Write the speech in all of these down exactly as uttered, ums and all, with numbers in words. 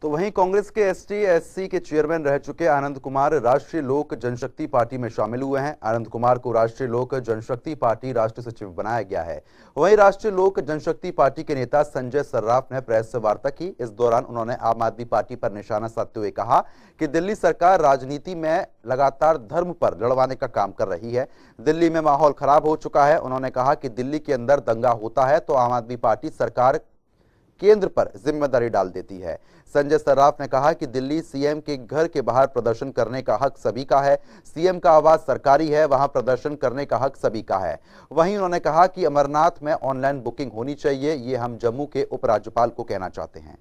तो वहीं कांग्रेस के एसटी एससी के चेयरमैन रह चुके आनंद कुमार राष्ट्रीय लोक जनशक्ति पार्टी में शामिल हुए हैं। आनंद कुमार को राष्ट्रीय लोक जनशक्ति पार्टी राष्ट्रीय सचिव बनाया गया है। वहीं राष्ट्रीय लोक जनशक्ति पार्टी के नेता संजय सर्राफ ने प्रेस वार्ता की। इस दौरान उन्होंने आम आदमी पार्टी पर निशाना साधते हुए कहा कि दिल्ली सरकार राजनीति में लगातार धर्म पर लड़वाने का काम कर रही है। दिल्ली में माहौल खराब हो चुका है। उन्होंने कहा कि दिल्ली के अंदर दंगा होता है तो आम आदमी पार्टी सरकार केंद्र पर जिम्मेदारी डाल देती है। संजय सर्राफ ने कहा कि दिल्ली सीएम के घर के बाहर प्रदर्शन करने का हक सभी का है। सीएम का आवास सरकारी है, वहां प्रदर्शन करने का हक सभी का है। वहीं उन्होंने कहा कि अमरनाथ में ऑनलाइन बुकिंग होनी चाहिए। ये हम जम्मू के उपराज्यपाल को कहना चाहते हैं।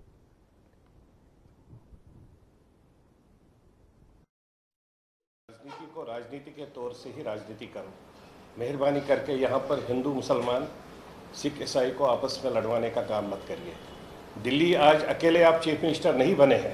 राजनीति को राजनीति के तौर से ही राजनीति करो। मेहरबानी करके यहाँ पर हिंदू मुसलमान सिख ईसाई को आपस में लड़वाने का काम मत करिए। दिल्ली आज अकेले आप चीफ मिनिस्टर नहीं बने हैं,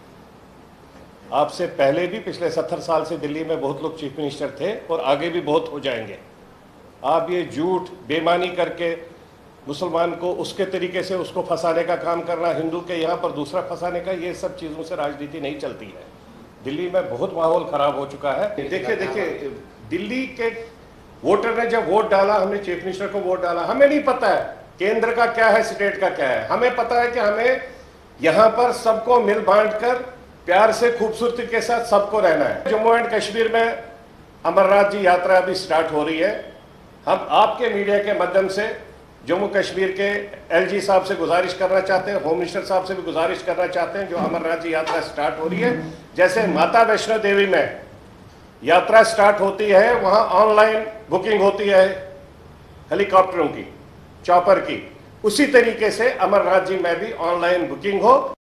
आपसे पहले भी पिछले सत्तर साल से दिल्ली में बहुत लोग चीफ मिनिस्टर थे और आगे भी बहुत हो जाएंगे। आप ये झूठ बेईमानी करके मुसलमान को उसके तरीके से उसको फंसाने का काम करना, हिंदू के यहाँ पर दूसरा फंसाने का, ये सब चीज़ों से राजनीति नहीं चलती है। दिल्ली में बहुत माहौल खराब हो चुका है। देखिए देखिए दिल्ली के वोटर ने जब वोट डाला, हमने चीफ मिनिस्टर को वोट डाला, हमें नहीं पता है केंद्र का क्या है, स्टेट का क्या है। हमें पता है कि हमें यहाँ पर सबको मिल बांट कर प्यार से खूबसूरती के साथ सबको रहना है। जम्मू एंड कश्मीर में अमरनाथ जी यात्रा अभी स्टार्ट हो रही है। हम आपके मीडिया के माध्यम से जम्मू कश्मीर के एलजी साहब से गुजारिश करना चाहते हैं, होम मिनिस्टर साहब से भी गुजारिश करना चाहते हैं, जो अमरनाथ जी यात्रा स्टार्ट हो रही है, जैसे माता वैष्णो देवी में यात्रा स्टार्ट होती है, वहां ऑनलाइन बुकिंग होती है हेलीकॉप्टरों की, चॉपर की, उसी तरीके से अमरनाथ जी में भी ऑनलाइन बुकिंग हो।